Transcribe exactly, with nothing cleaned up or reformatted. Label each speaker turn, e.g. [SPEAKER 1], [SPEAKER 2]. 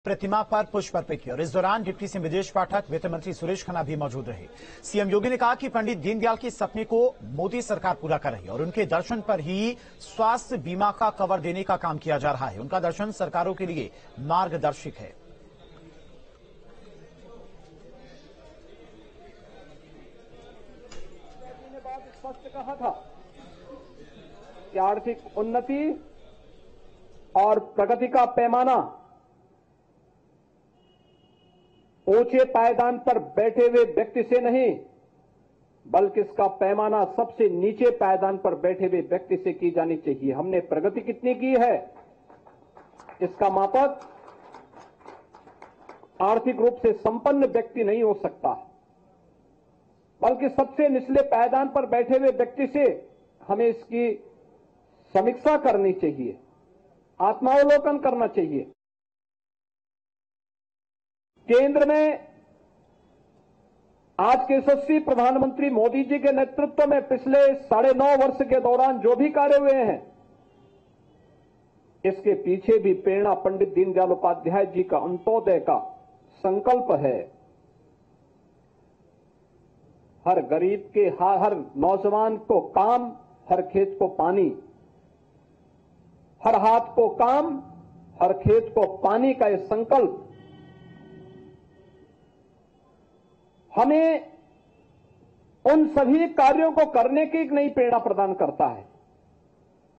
[SPEAKER 1] प्रतिमा पर पुष्प अर्पित किया और इस दौरान डिप्टी सीएम ब्रजेश पाठक, वित्त मंत्री सुरेश खन्ना भी मौजूद रहे। सीएम योगी ने कहा कि पंडित दीनदयाल के सपने को मोदी सरकार पूरा कर रही है और उनके दर्शन पर ही स्वास्थ्य बीमा का कवर देने का काम किया जा रहा है। उनका दर्शन सरकारों के लिए मार्गदर्शक है।
[SPEAKER 2] स्पष्ट कहा था कि आर्थिक उन्नति और प्रगति का पैमाना ऊंचे पायदान पर बैठे हुए व्यक्ति से नहीं, बल्कि इसका पैमाना सबसे नीचे पायदान पर बैठे हुए व्यक्ति से की जानी चाहिए। हमने प्रगति कितनी की है, इसका मापक आर्थिक रूप से संपन्न व्यक्ति नहीं हो सकता, बल्कि सबसे निचले पायदान पर बैठे हुए व्यक्ति से हमें इसकी समीक्षा करनी चाहिए, आत्मावलोकन करना चाहिए। केंद्र में आज के यशस्वी प्रधानमंत्री मोदी जी के नेतृत्व में पिछले साढ़े नौ वर्ष के दौरान जो भी कार्य हुए हैं, इसके पीछे भी प्रेरणा पंडित दीनदयाल उपाध्याय जी का अंत्योदय का संकल्प है। हर गरीब के हर नौजवान को काम, हर खेत को पानी, हर हाथ को काम, हर खेत को पानी का यह संकल्प हमें उन सभी कार्यों को करने की एक नई प्रेरणा प्रदान करता है।